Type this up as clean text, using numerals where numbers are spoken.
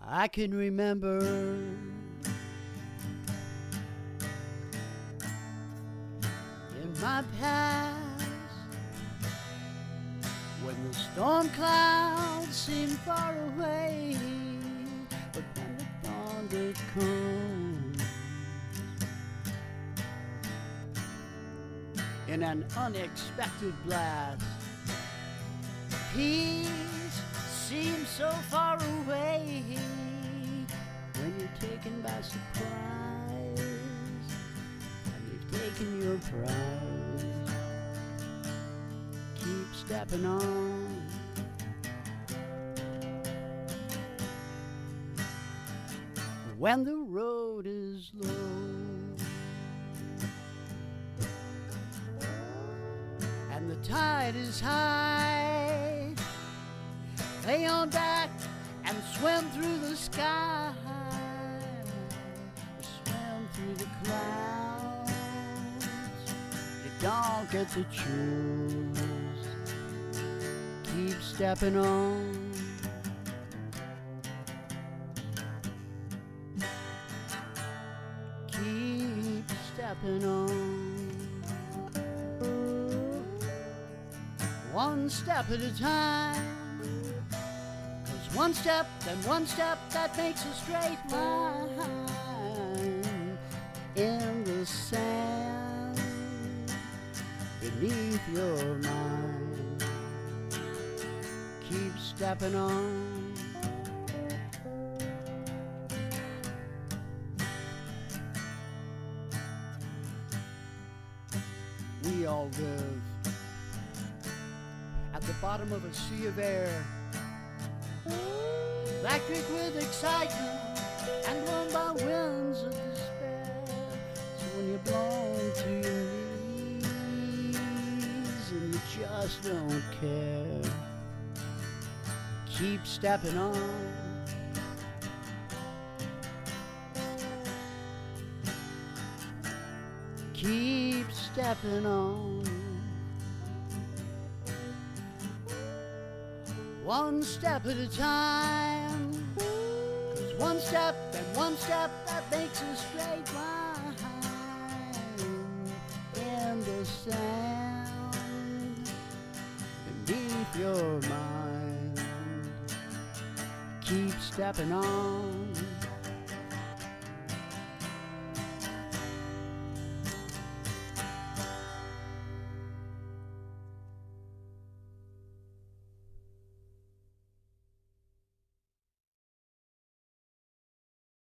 I can remember in my past when the storm clouds seemed far away, but when the thunder comes in an unexpected blast, peace seems so far away when you're taken by surprise and you've taken your prize. Keep stepping on. When the road is low and the tide is high, lay on back and swim through the sky, swim through the clouds. You don't get to choose. Keep stepping on. Keep stepping on. One step at a time. One step, then one step, that makes a straight line in the sand beneath your mind. Keep stepping on. We all live at the bottom of a sea of air, electric with excitement and blown by winds of despair. So when you're blown to your knees and you just don't care, keep stepping on. Keep stepping on. One step at a time, 'cause one step and one step, that makes a straight line in the sand beneath your mind. Keep stepping on.